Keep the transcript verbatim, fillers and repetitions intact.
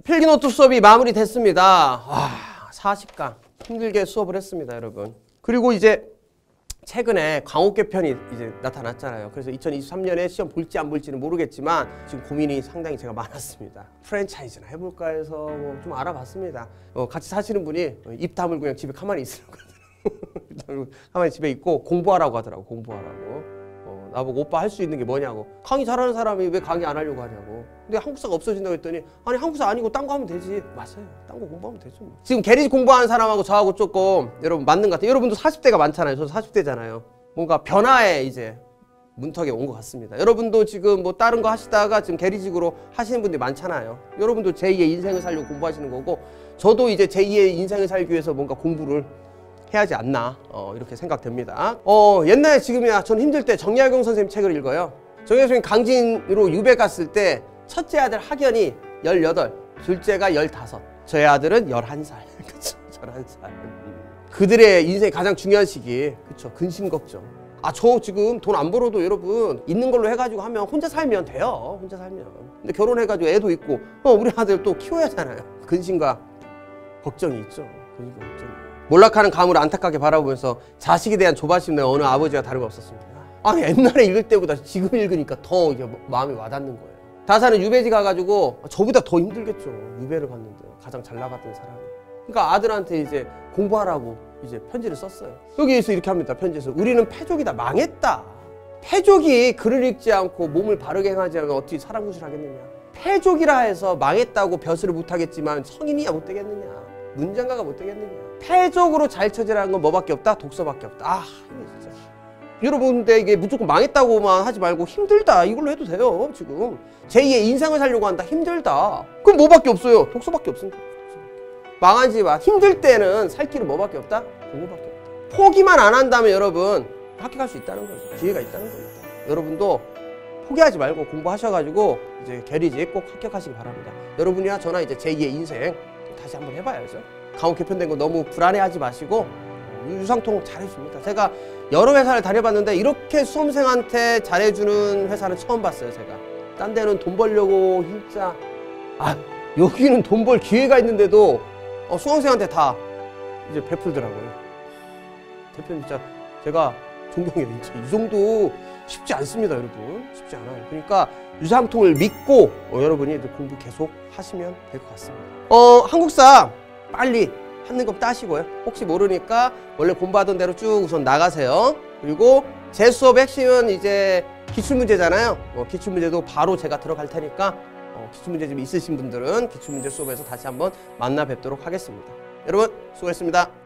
필기노트 수업이 마무리됐습니다. 와, 사십 강 힘들게 수업을 했습니다, 여러분. 그리고 이제 최근에 광옥 개편이 이제 나타났잖아요. 그래서 이천이십삼 년에 시험 볼지 안 볼지는 모르겠지만 지금 고민이 상당히 제가 많았습니다. 프랜차이즈나 해볼까 해서 뭐 좀 알아봤습니다. 어, 같이 사시는 분이 입 다물고 그냥 집에 가만히 있으라고 하더라고요. 가만히 집에 있고 공부하라고 하더라고. 공부하라고. 어, 나보고 오빠 할 수 있는 게 뭐냐고. 강의 잘하는 사람이 왜 강의 안 하려고 하냐고. 근데 한국사가 없어진다고 했더니 아니 한국사 아니고 딴 거 하면 되지. 맞아요. 딴 거 공부하면 되죠. 뭐. 지금 계리 공부하는 사람하고 저하고 조금 여러분 맞는 것 같아요. 여러분도 사십 대가 많잖아요. 저도 사십 대잖아요. 뭔가 변화에 이제 문턱에 온 것 같습니다. 여러분도 지금 뭐 다른 거 하시다가 지금 계리직으로 하시는 분들이 많잖아요. 여러분도 제이의 인생을 살려고 공부하시는 거고 저도 이제 제이의 인생을 살기 위해서 뭔가 공부를 해야지 않나 어, 이렇게 생각됩니다. 어, 옛날에 지금이야 저는 힘들 때 정약용 선생님 책을 읽어요. 정약용 선생님 강진으로 유배 갔을 때 첫째 아들 학연이 열여덟, 둘째가 열다섯, 저희 아들은 열한 살. 그쵸? 열한 살. 그들의 인생의 가장 중요한 시기. 그쵸? 근심 걱정. 아, 저 지금 돈 안 벌어도 여러분 있는 걸로 해가지고 하면 혼자 살면 돼요. 혼자 살면. 근데 결혼해가지고 애도 있고 어, 우리 아들 또 키워야 하잖아요. 근심과 걱정이 있죠. 근심과 걱정이. 몰락하는 감을 안타깝게 바라보면서 자식에 대한 조바심 내어 어느 아버지가 다름없었습니다. 아, 옛날에 읽을 때보다 지금 읽으니까 더 이게 마음이 와닿는 거예요. 다사는 유배지 가가지고 저보다 더 힘들겠죠. 유배를 갔는데 가장 잘 나갔던 사람이. 그러니까 아들한테 이제 공부하라고 이제 편지를 썼어요. 여기에서 이렇게 합니다. 편지에서 우리는 패족이다. 망했다. 패족이 글을 읽지 않고 몸을 바르게 행하지 않으면 어떻게 사람 구실을 하겠느냐. 패족이라 해서 망했다고 벼슬을 못하겠지만 성인이야 못 되겠느냐. 문장가가 못 되겠느냐. 패족으로 잘 처지라는 건 뭐밖에 없다? 독서밖에 없다. 아, 이게 진짜. 여러분, 근데 이게 무조건 망했다고만 하지 말고 힘들다. 이걸로 해도 돼요, 지금. 제이의 인생을 살려고 한다. 힘들다. 그럼 뭐밖에 없어요? 독서밖에 없습니다. 망하지 마. 힘들 때는 살 길은 뭐밖에 없다? 공부밖에 없다. 포기만 안 한다면 여러분, 합격할 수 있다는 거예요. 기회가 있다는 겁니다. 여러분도 포기하지 말고 공부하셔가지고 이제 계리직 꼭 합격하시기 바랍니다. 여러분이나 저나 이제 제이의 인생 다시 한번 해봐야죠. 강옥 개편된 거 너무 불안해하지 마시고 유상통 잘해줍니다. 제가 여러 회사를 다녀봤는데 이렇게 수험생한테 잘해주는 회사는 처음 봤어요. 제가 딴 데는 돈 벌려고 진짜 아 여기는 돈 벌 기회가 있는데도 어, 수험생한테 다 이제 베풀더라고요. 대표님 진짜 제가 존경해요. 진짜 이 정도 쉽지 않습니다, 여러분. 쉽지 않아요. 그러니까 유상통을 믿고 어, 여러분이 공부 계속 하시면 될 것 같습니다. 어 한국사 빨리 한는 거 따시고요. 혹시 모르니까 원래 공부하던 대로 쭉 우선 나가세요. 그리고 제 수업의 핵심은 이제 기출문제잖아요. 어, 기출문제도 바로 제가 들어갈 테니까 어, 기출문제 좀 있으신 분들은 기출문제 수업에서 다시 한번 만나 뵙도록 하겠습니다. 여러분 수고했습니다.